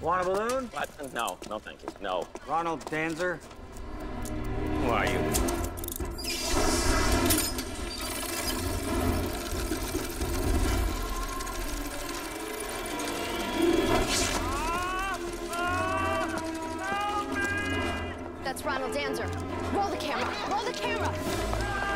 Want a balloon? What? No, no thank you. No. Ronald Danzer? Who are you? That's Ronald Danzer. Roll the camera! Roll the camera!